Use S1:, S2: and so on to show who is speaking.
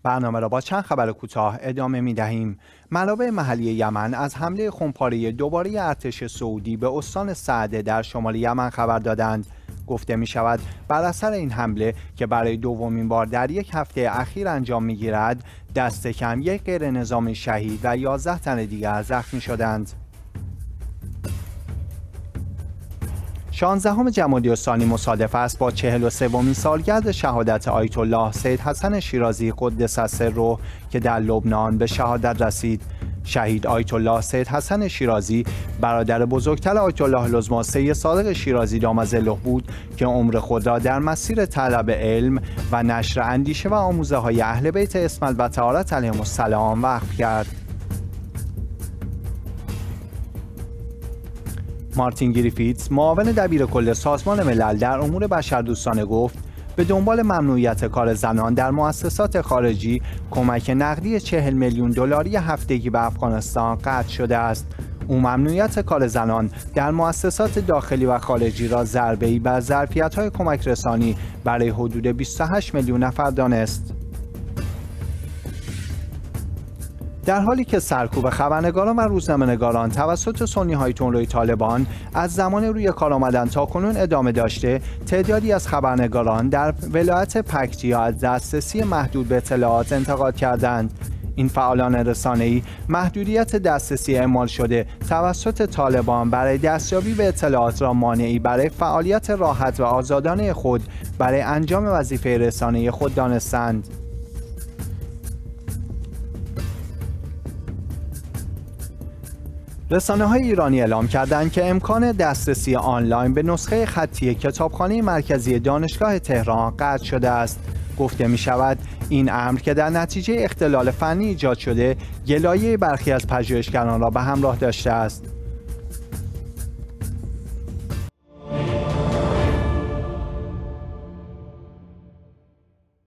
S1: برنامه را با چند خبر کوتاه ادامه می دهیم. منابع محلی یمن از حمله خونپاره دوباره ارتش سعودی به استان سعده در شمال یمن خبر دادند. گفته می شود بر اثر این حمله که برای دومین بار در یک هفته اخیر انجام می گیرد، دست کم یک غیر نظامی شهید و 11 تن دیگر زخمی شدند. 16 جمادی الثانی مصادف است با 43مین سالگرد شهادت آیت الله سید حسن شیرازی قدس سره که در لبنان به شهادت رسید. شهید آیت الله سید حسن شیرازی برادر بزرگتر آیت الله العظمی سید صادق شیرازی دام ظله بود که عمر خود را در مسیر طلب علم و نشر اندیشه و آموزه های اهل بیت اسمت و طهارت علیهم السلام وقف کرد. مارتین گریفیتس معاون دبیر کل سازمان ملل در امور بشردوستانه گفت به دنبال ممنوعیت کار زنان در مؤسسات خارجی کمک نقدی 40 میلیون دلاری هفتگی به افغانستان قطع شده است. او ممنوعیت کار زنان در مؤسسات داخلی و خارجی را ضربه‌ای بر ظرفیت‌های کمک رسانی برای حدود 28 میلیون نفر دانست. در حالی که سرکوب خبرنگاران و روزنامه‌نگاران توسط سنی‌های تندروی طالبان از زمان روی کار آمدن تا کنون ادامه داشته، تعدادی از خبرنگاران در ولایت پکتیا از دسترسی محدود به اطلاعات انتقاد کردند. این فعالان رسانه‌ای محدودیت دسترسی اعمال شده توسط طالبان برای دستیابی به اطلاعات را مانعی برای فعالیت راحت و آزادانه خود برای انجام وظیفه رسانه‌ای خود دانستند. رسانه‌های ایرانی اعلام کردند که امکان دسترسی آنلاین به نسخه خطی کتابخانه مرکزی دانشگاه تهران قطع شده است. گفته می شود این امر که در نتیجه اختلال فنی ایجاد شده، گلایه برخی از پژوهشگران را به همراه داشته است.